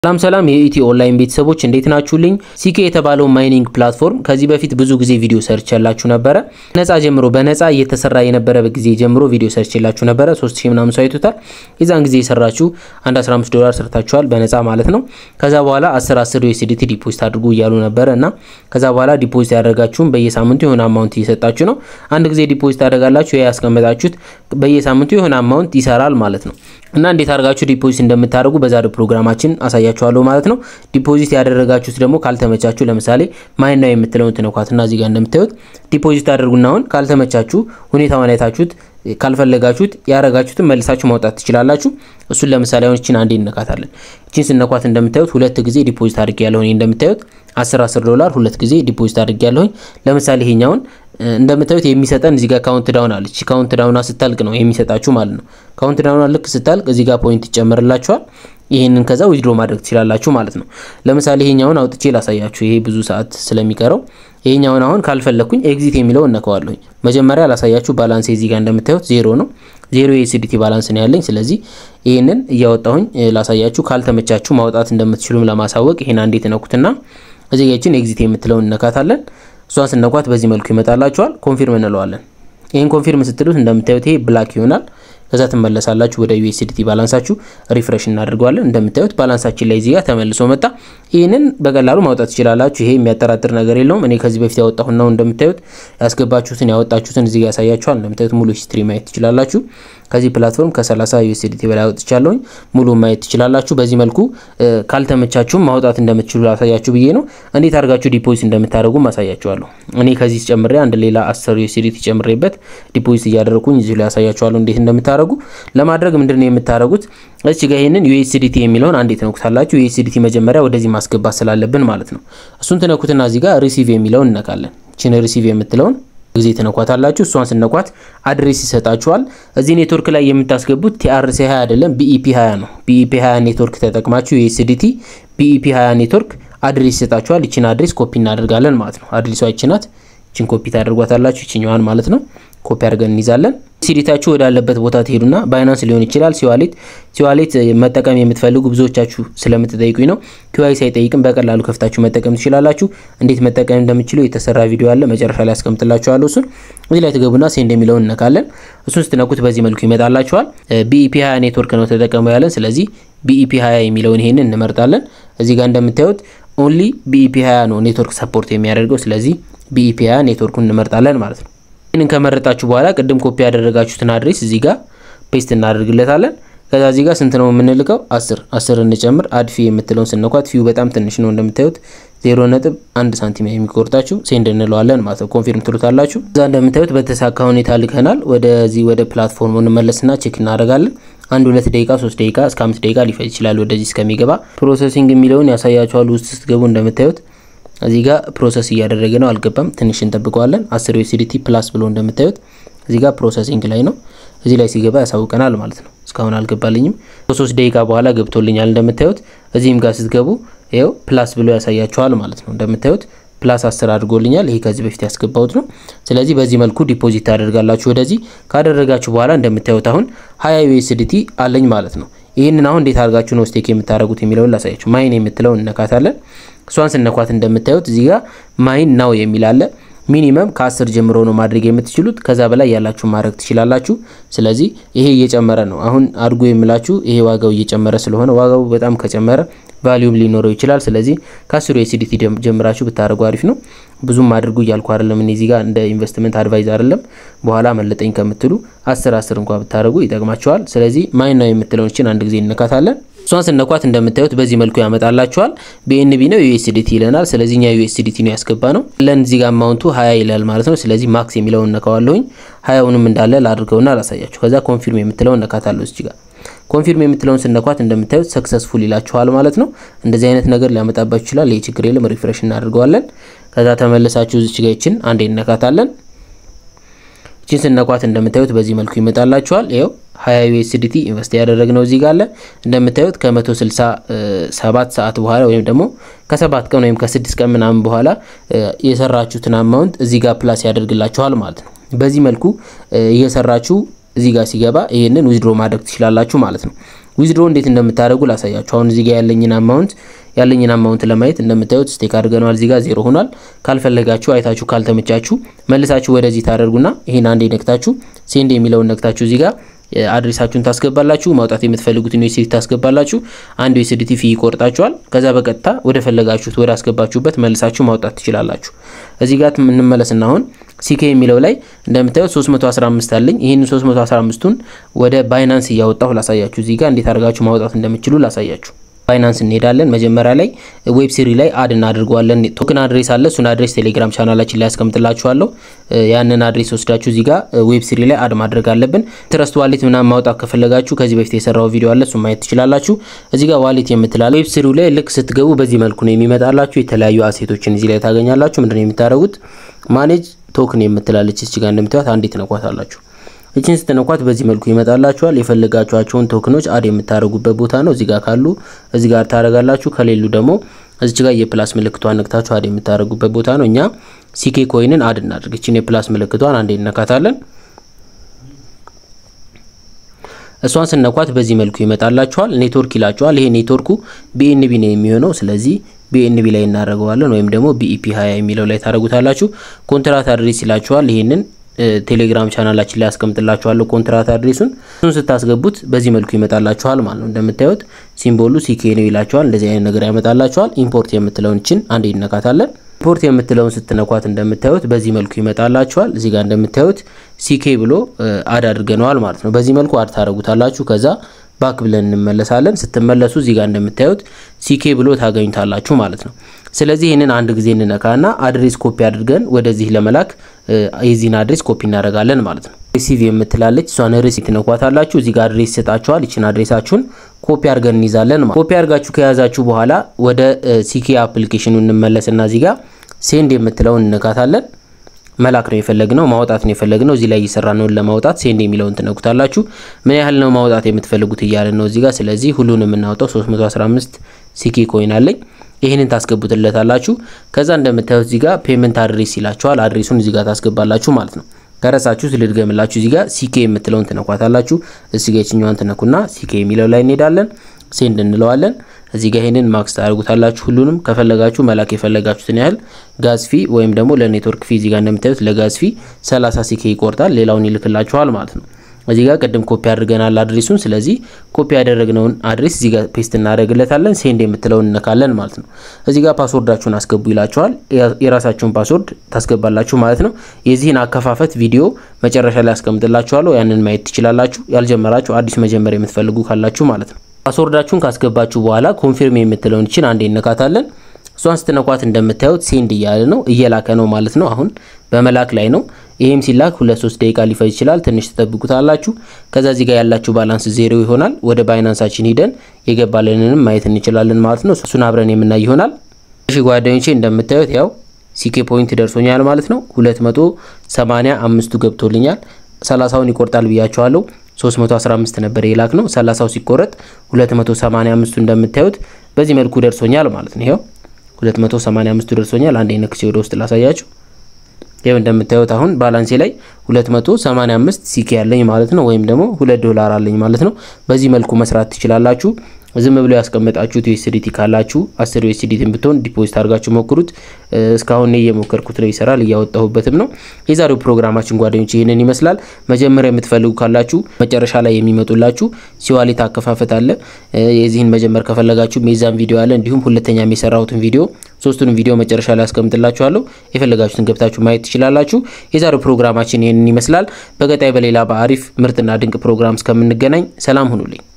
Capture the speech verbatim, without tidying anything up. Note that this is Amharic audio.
ሰላም ሰላም የኢትዮ ኦንላይን ቤተሰቦች እንዴት ናችሁልኝ? ሲኬ የተባለው ማይኒንግ ፕላትፎርም ከዚህ በፊት ብዙ ጊዜ ቪዲዮ ሰርችላችሁ ነበር። ነፃ ጀምሮ በነፃ እየተሰራ የነበረ በጊዜ ጀምሮ ቪዲዮ ሰርችላችሁ ነበር። ሶስት ሺህ ምናምን ሰው አይቶታል። የዛን ጊዜ የሰራችሁ አንድ አስራ አምስት ዶላር ሰርታችኋል በነፃ ማለት ነው። ከዛ በኋላ አስር አስር ዩኤስዲቲ ዲፖዚት አድርጉ እያሉ ነበርና ከዛ በኋላ ዲፖዚት ያደረጋችሁም በየሳምንቱ የሆነ አማውንት እየሰጣችሁ ነው። አንድ ጊዜ ዲፖዚት አደረጋላችሁ ያስቀመጣችሁት በየሳምንቱ የሆነ አማውንት ይሰራል ማለት ነው። እና እንዴት አድርጋችሁ ዲፖዚት እንደምታደርጉ በዛሬው ፕሮግራማችን አሳያችኋለሁ ማለት ነው። ዲፖዚት ያደረጋችሁት ደግሞ ካልተመቻችሁ ለምሳሌ ማይን ነው የምትለውን ትነኳትና እዚህ ጋር እንደምታዩት ዲፖዚት አድርጉና አሁን ካልተመቻችሁ ሁኔታውን አይታችሁት ካልፈለጋችሁት ያረጋችሁትን መልሳችሁ ማውጣት ትችላላችሁ። እሱን ለምሳሌ አሁን እቺን አንዴ እንነካታለን። እቺን ስንነኳት እንደምታዩት ሁለት ጊዜ ዲፖዚት አድርጌያለሁ። እኔ እንደምታዩት አስር አስር ዶላር ሁለት ጊዜ ዲፖዚት አድርጌያለሁ። ለምሳሌ ይሄኛውን እንደምታዩት የሚሰጠን እዚህ ጋር ካውንት ዳውን አለች። ካውንት ዳውና ስታልቅ ነው የሚሰጣችሁ ማለት ነው። ካውንት ዳውና ልክ ስታልቅ እዚህ ጋር ፖይንት ይጨመርላችኋል። ይሄንን ከዛ ዊዝድሮ ማድረግ ትችላላችሁ ማለት ነው። ለምሳሌ ይሄኛውን አውጥቼ ላሳያችሁ። ይሄ ብዙ ሰዓት ስለሚቀረው ይሄኛውን አሁን ካልፈለኩኝ ኤግዚት የሚለው እነካዋለሁ። መጀመሪያ ላሳያችሁ ባላንስ እዚህ ጋር እንደምታዩት ዜሮ ነው። ዜሮ ዩኤስዲቲ ባላንስ ነው ያለኝ። ስለዚህ ይሄንን እያወጣሁኝ ላሳያችሁ። ካልተመቻችሁ ማውጣት እንደምትችሉም ለማሳወቅ ይሄን አንዴ ተነኩትና እዚህ ጋር እቺን ኤግዚት የምትለው እንነካታለን። እሷን ስንነኳት በዚህ መልኩ ይመጣላችኋል። ኮንፊርም እንለዋለን። ይሄን ኮንፊርም ስትሉት እንደምታዩት ይሄ ብላክ ይሆናል። ከዛ ተመለሳላችሁ ወደ ዩኤስዲቲ ባላንሳችሁ ሪፍሬሽ እናደርጋለን። እንደምታዩት ባላንሳችን ላይ እዚህ ጋር ተመልሶ መጣ። ይሄንን በቀላሉ ማውጣት ትችላላችሁ። ይሄ የሚያጠራጥር ነገር የለውም። እኔ ከዚህ በፊት ያወጣሁት ነው። እንደምታዩት ያስገባችሁትን ያወጣችሁትን እዚህ ጋር ያሳያችኋል። እንደምታዩት ሙሉ ሂስትሪ ማየት ትችላላችሁ። ከዚህ ፕላትፎርም ከሰላሳ ዩኤስዲቲ በላይ አውጥቻለሁ። ሙሉ ማየት ትችላላችሁ። በዚህ መልኩ ካልተመቻችሁ ማውጣት እንደምትችሉ አሳያችሁ ብዬ ነው። እንዴት አድርጋችሁ ዲፖዚት እንደምታደርጉ ማሳያችኋለሁ። እኔ ከዚህ ጨምሬ አንድ ሌላ አስር ዩኤስዲቲ ጨምሬበት ዲፖዚት እያደረኩኝ እዚህ ላይ አሳያችኋለሁ እንዴት እንደምታደርጉ። ለማድረግ ምንድነው የምታደርጉት? እዚህ ጋር ይሄንን ዩኤስዲቲ የሚለውን አንዴ ተነኩታላችሁ። ዩኤስዲቲ መጀመሪያ ወደዚህ ማስገባት ስላለብን ማለት ነው። እሱን ተነኩትና እዚህ ጋር ሪሲቭ የሚለውን እንነካለን። እቺን ሪሲቭ የምትለውን ጊዜ ተነኳታላችሁ። እሷን ስንነኳት አድሬስ ይሰጣችኋል። እዚህ ኔትወርክ ላይ የምታስገቡት ቲአርሲ ሃያ አይደለም ቢኢፒ ሃያ ነው። ቢኢፒ ሃያ ኔትወርክ ተጠቅማችሁ ዩኤስዲቲ ቢኢፒ ሃያ ኔትወርክ አድሬስ ይሰጣችኋል። እቺን አድሬስ ኮፒ እናደርጋለን ማለት ነው። አድሬሷ እቺ ናት። እቺን ኮፒ ታደርጓታላችሁ እቺኛዋን ማለት ነው። ኮፒ አድርገን እንይዛለን። ሲዲታችሁ ወዳለበት ቦታ ትሄዱና ባይናንስ ሊሆን ይችላል ሲዋሌት ሲዋሌት መጠቀም የምትፈልጉ ብዙዎቻችሁ ስለምትጠይቁኝ ነው። ኪዋይ ሳይጠይቅም በቀላሉ ከፍታችሁ መጠቀም ትችላላችሁ። እንዴት መጠቀም እንደምትችሉ የተሰራ ቪዲዮ አለ መጨረሻ ላይ አስቀምጥላችኋለሁ። እሱን እዚህ ላይ ትገቡና ሴንድ የሚለውን እንነካለን። እሱን ስትነኩት በዚህ መልኩ ይመጣላችኋል። ቢኢፒ ሃያ ኔትወርክ ነው ተጠቀሙ ያለን። ስለዚህ ቢኢፒ ሃያ የሚለውን ይሄንን እንመርጣለን። እዚህ ጋር እንደምታዩት ኦንሊ ቢኢፒ ሃያ ነው ኔትወርክ ሰፖርት የሚያደርገው። ስለዚህ ቢኢፒ ሃያ ኔትወርኩን እንመርጣለን ማለት ነው። ይሄንን ከመረጣችሁ በኋላ ቅድም ኮፒ ያደረጋችሁትን አድሬስ እዚህ ጋር ፔስት እናደርግለታለን። ከዛ እዚህ ጋር ስንት ነው የምንልከው? አስር አስር እንጨምር። አድፊ የምትለውን ስንነኳት ፊው በጣም ትንሽ ነው እንደምታዩት ዜሮ ነጥብ አንድ ሳንቲም የሚቆርጣችሁ ሴንድ እንለዋለን ማለት ነው። ኮንፊርም ትሉታላችሁ። እዛ እንደምታዩት በተሳካ ሁኔታ ልከናል። ወደዚህ ወደ ፕላትፎርሙ እንመለስና ቼክ እናደርጋለን። አንድ ሁለት ደቂቃ ሶስት ደቂቃ እስከ አምስት ደቂቃ ሊፈጅ ይችላል ወደዚህ እስከሚገባ። ፕሮሰሲንግ የሚለውን ያሳያችኋል። ውስጥ ስትገቡ እንደምታዩት እዚህ ጋር ፕሮሰስ እያደረገ ነው። አልገባም። ትንሽ እንጠብቀዋለን። አስር ዩኤስዲቲ ፕላስ ብሎ እንደምታዩት እዚህ ጋር ፕሮሰሲንግ ላይ ነው። እዚህ ላይ ሲገባ ያሳውቀናል ማለት ነው። እስካሁን አልገባልኝም። ሶስት ደቂቃ በኋላ ገብቶልኛል እንደምታዩት። እዚህም ጋር ስትገቡ ይሄው ፕላስ ብሎ ያሳያችኋል ማለት ነው። እንደምታዩት ፕላስ አስር አድርጎልኛል። ይሄ ከዚህ በፊት ያስገባውት ነው። ስለዚህ በዚህ መልኩ ዲፖዚት ታደርጋላችሁ። ወደዚህ ካደረጋችሁ በኋላ እንደምታዩት አሁን ሃያ ዩኤስዲቲ አለኝ ማለት ነው። ይሄንን አሁን እንዴት አድርጋችሁ ነው ስቴክ የምታደርጉት የሚለውን ላሳያችሁ። ማይን የምትለው እንነካታለን። እሷን ስንነኳት እንደምታዩት እዚህ ጋር ማይን ናው የሚል አለ። ሚኒመም ከአስር ጀምሮ ነው ማድረግ የምትችሉት። ከዛ በላይ ያላችሁ ማድረግ ትችላላችሁ። ስለዚህ ይሄ እየጨመረ ነው አሁን አድርጉ የምላችሁ። ይሄ ዋጋው እየጨመረ ስለሆነ ዋጋው በጣም ከጨመረ ቫልዩም ሊኖረው ይችላል። ስለዚህ ከአስር ዩኤስዲቲ ጀምራችሁ ብታደርጉ አሪፍ ነው። ብዙም አድርጉ እያልኩ አይደለም እኔ እዚህ ጋር እንደ ኢንቨስትመንት አድቫይዝ አይደለም። በኋላ መለጠኝ ከምትሉ አስር አስር እንኳን ብታደርጉ ይጠቅማችኋል። ስለዚህ ማይን ናው የምትለውን እቺን አንድ ጊዜ እንነካታለን። እሷን ስንነኳት እንደምታዩት በዚህ መልኩ ያመጣላችኋል። ቢኤንቢ ነው ዩኤስዲቲ ይለናል። ስለዚህ ኛ ዩኤስዲቲ ነው ያስገባ ነው። ለን እዚህ ጋር አማውንቱ ሃያ ይላል ማለት ነው። ስለዚህ ማክስ የሚለውን ነካዋለሁኝ። ሃያውንም እንዳለ ላድርገውና ላሳያችሁ። ከዛ ኮንፊርም የምትለውን ነካታለሁ። እዚህ ጋር ኮንፊርም የምትለውን ስንነኳት እንደምታዩት ሰክሰስፉል ይላችኋል ማለት ነው። እንደዚህ አይነት ነገር ሊያመጣባችሁ ይችላል። ይሄ ችግር የለም። ሪፍሬሽ እናደርገዋለን። ከዛ ተመለሳችሁ እዚህ ጋር እቺን አንዴ እንነካታለን። እቺን ስንነኳት እንደምታዩት በዚህ መልኩ ይመጣላችኋል። ይሄው ሃያ ዩኤስዲቲ ኢንቨስት ያደረግነው እዚህ ጋር አለ። እንደምታዩት ከመቶ ስልሳ ሰባት ሰዓት በኋላ ወይም ደግሞ ከሰባት ቀን ወይም ከስድስት ቀን ምናምን በኋላ የሰራችሁትን አማውንት እዚህ ጋር ፕላስ ያደርግላችኋል ማለት ነው። በዚህ መልኩ እየሰራችሁ እዚህ ጋር ሲገባ ይሄንን ዊዝድሮ ማድረግ ትችላላችሁ ማለት ነው። ዊዝድሮ እንዴት እንደምታደርጉ ላሳያችሁ አሁን እዚህ ጋር ያለኝን አማውንት ያለኝን አማውንት ለማየት እንደምታዩት ስቴክ አድርገናል እዚህ ጋር ዜሮ ሆኗል ካልፈለጋችሁ አይታችሁ ካልተመቻችሁ መልሳችሁ ወደዚህ ታደርጉና ይሄን አንዴ ነክታችሁ ሴንድ የሚለውን ነክታችሁ እዚህ ጋር አድሬሳችሁን ታስገባላችሁ ማውጣት የምትፈልጉትን ዩኤስዲቲ ታስገባላችሁ አንድ ዩኤስዲቲ ፊ ይቆርጣችኋል ከዛ በቀጥታ ወደ ፈለጋችሁት ወደ አስገባችሁበት መልሳችሁ ማውጣት ትችላላችሁ እዚህ ጋር እንመለስና አሁን ሲኬ የሚለው ላይ እንደምታዩት ሶስት መቶ አስራ አምስት አለኝ ይሄን ሶስት መቶ አስራ አምስት ቱን ወደ ባይናንስ ያወጣው ላሳያችሁ እዚህ ጋር እንዴት አድርጋችሁ ማውጣት እንደምትችሉ ላሳያችሁ ባይናንስ እንሄዳለን መጀመሪያ ላይ ዌብ ሲሪ ላይ አድ እናድርገዋለን ቶክን አድሬስ አለ እሱን አድሬስ ቴሌግራም ቻናላችን ላይ አስቀምጥላችኋለሁ ያንን አድሬስ ወስዳችሁ እዚህ ጋር ዌብ ሲሪ ላይ አድ ማድረግ አለብን ትረስት ዋሌት ምናምን ማውጣት ከፈለጋችሁ ከዚህ በፊት የሰራው ቪዲዮ አለ እሱን ማየት ትችላላችሁ እዚህ ጋር ዋሌት የምትላለው ዌብ ሲሪው ላይ ልክ ስትገቡ በዚህ መልኩ ነው የሚመጣላችሁ የተለያዩ አሴቶችን እዚህ ላይ ታገኛላችሁ ምንድነው የምታደርጉት ማኔጅ ቶክን የምትላለች እዚህ ጋር እንደምታዩት አንዲት ነኳታላችሁ እቺን ስትነኳት በዚህ መልኩ ይመጣላችኋል የፈለጋችኋቸውን ቶክኖች አድ የምታረጉበት ቦታ ነው እዚህ ጋር ካሉ እዚህ ጋር ታረጋላችሁ ከሌሉ ደግሞ እዚህ ጋር የፕላስ ምልክቷን ነክታችሁ አድ የምታረጉበት ቦታ ነው እኛ ሲኬ ኮይንን አድ እናድርግ እቺን የፕላስ ምልክቷን አንዴ እንነካታለን እሷን ስንነኳት በዚህ መልኩ ይመጣላችኋል ኔትወርክ ይላችኋል ይሄ ኔትወርኩ ቢኤንቢ ነው የሚሆነው ስለዚህ ቢኤንቢ ላይ እናደርገዋለን ወይም ደግሞ ቢኢፒ ሃያ የሚለው ላይ ታረጉታላችሁ ኮንትራት አድሬስ ይላችኋል ይሄንን ቴሌግራም ቻናላችን ላይ አስቀምጥላችኋለሁ ኮንትራት አድሬሱን እሱን ስታስገቡት በዚህ መልኩ ይመጣላችኋል ማለት ነው እንደምታዩት ሲምቦሉ ሲኬ ነው ይላችኋል እንደዚህ አይነት ነገር ያመጣላችኋል ኢምፖርት የምትለውን እቺን አንዴ እንነካታለን ኢምፖርት የምትለውን ስትነኳት እንደምታዩት በዚህ መልኩ ይመጣላችኋል እዚህ ጋር እንደምታዩት ሲኬ ብሎ አድ አድርገናል ማለት ነው በዚህ መልኩ አድ ታረጉታላችሁ ከዛ ባክ ብለን እንመለሳለን ስትመለሱ እዚህ ጋር እንደምታዩት ሲኬ ብሎ ታገኙታላችሁ ማለት ነው ስለዚህ ይሄንን አንድ ጊዜ እንነካና አድሬስ ኮፒ አድርገን ወደዚህ ለመላክ የዚህን አድሬስ ኮፒ እናደርጋለን ማለት ነው ሪሲቭ የምትላለች እሷን ሪሲቭ ትነኳታላችሁ እዚህ ጋር አድሬስ ሰጣችኋል እቺን አድሬሳችሁን ኮፒ አድርገን እንይዛለን ማለት ኮፒ አድርጋችሁ ከያዛችሁ በኋላ ወደ ሲኬ አፕሊኬሽኑ እንመለስና እዚህ ጋር ሴንድ የምትለውን እንነካታለን መላክ ነው የፈለግነው ማውጣት ነው የፈለግነው እዚህ ላይ እየሰራነው ለማውጣት ሴንድ የሚለውን ትነኩታላችሁ ምን ያህል ነው ማውጣት የምትፈልጉት ይያለ ነው እዚህ ጋር ስለዚህ ሁሉንም እናውጣው ሶስት መቶ አስራ አምስት ሲኬ ኮይን አለኝ ይሄንን ታስገቡትለታላችሁ ከዛ እንደምታዩት እዚህ ጋር ፔመንት አድሬስ ይላችኋል አድሬሱን እዚህ ጋር ታስገባላችሁ ማለት ነው ከረሳችሁ ስለድገምላችሁ እዚህ ጋር ሲኬ የምትለውን ትነኳታላችሁ እዚህ ጋር እቺኛዋን ትነኩና ሲኬ የሚለው ላይ እንሄዳለን ሴንድ እንለዋለን እዚህ ጋር ይሄንን ማክስ ታርጉታላችሁ ሁሉንም ከፈለጋችሁ መላክ የፈለጋችሁትን ያህል ጋዝ ፊ ወይም ደግሞ ለኔትወርክ ፊ እዚህ ጋር እንደምታዩት ለጋዝ ፊ ሰላሳ ሲኬ ይቆርጣል ሌላውን ይልክላችኋል ማለት ነው እዚህ ጋር ቀደም ኮፒ አድርገናል አድሬሱን ስለዚህ ኮፒ ያደረግነውን አድሬስ እዚህ ጋር ፔስት እናደርግለታለን ሴንድ የምትለውን እንነካለን ማለት ነው እዚህ ጋር ፓስወርዳችሁን አስገቡ ይላችኋል የራሳችሁን ፓስወርድ ታስገባላችሁ ማለት ነው የዚህን አከፋፈት ቪዲዮ መጨረሻ ላይ አስቀምጥላችኋለሁ ያንን ማየት ትችላላችሁ ያልጀመራችሁ አዲስ መጀመር የምትፈልጉ ካላችሁ ማለት ነው ፓስወርዳችሁን ካስገባችሁ በኋላ ኮንፊርም የምትለውን እቺን አንዴ እንነካታለን እሷን ስትነኳት እንደምታዩት ሴንድ እያለ ነው እየላከ ነው ማለት ነው አሁን በመላክ ላይ ነው ይሄም ሲላክ ሁለት ሶስት ደቂቃ ሊፈጅ ይችላል ትንሽ ተጠብቁታላችሁ ከዛ እዚህ ጋር ያላችሁ ባላንስ ዜሮ ይሆናል ወደ ባይናንሳችን ሄደን የገባልንንም ማየት እንችላለን ማለት ነው እሱን አብረን የምናይ ይሆናል እሺ ጓደኞቼ እንደምታዩት ያው ሲኬ ፖይንት ደርሶኛል ማለት ነው ሁለት መቶ ሰማንያ አምስት ገብቶልኛል ሰላሳውን ይቆርጣል ብያችኋለሁ ሶስት መቶ አስራ አምስት ነበር የላክ ነው ሰላሳው ሲቆረጥ ሁለት መቶ ሰማንያ አምስት እንደምታዩት በዚህ መልኩ ደርሶኛል ማለት ነው ይሄው ሁለት መቶ ሰማንያ አምስት ደርሶኛል አንዴ ነክሴ ወደ ውስጥ ላሳያችሁ ይሄው እንደምታዩት አሁን ባላንሴ ላይ ሁለት መቶ ሰማንያ አምስት ሲኬ ያለኝ ማለት ነው ወይም ደግሞ ሁለት ዶላር አለኝ ማለት ነው በዚህ መልኩ መስራት ትችላላችሁ ዝም ብሎ ያስቀመጣችሁት ዩኤስዲቲ ካላችሁ አስር ዩኤስዲቲን ብትሆን ዲፖዚት አድርጋችሁ ሞክሩት እስካሁን ነው የሞከርኩት ነው ይሰራል ያወጣሁበትም ነው የዛሬው ፕሮግራማችን ጓደኞቼ ይሄንን ይመስላል መጀመሪያ የምትፈልጉ ካላችሁ መጨረሻ ላይ የሚመጡላችሁ ሲዋሌት አከፋፈት አለ የዚህን መጀመር ከፈለጋችሁ ሜዛን ቪዲዮ አለ እንዲሁም ሁለተኛ የሚሰራውትን ቪዲዮ ሶስቱንም ቪዲዮ መጨረሻ ላይ አስቀምጥላችኋለሁ የፈለጋችሁትን ገብታችሁ ማየት ትችላላችሁ የዛሬው ፕሮግራማችን ይሄንን ይመስላል በቀጣይ በሌላ በአሪፍ ምርጥና ድንቅ ፕሮግራም እስከምንገናኝ ሰላም ሁኑልኝ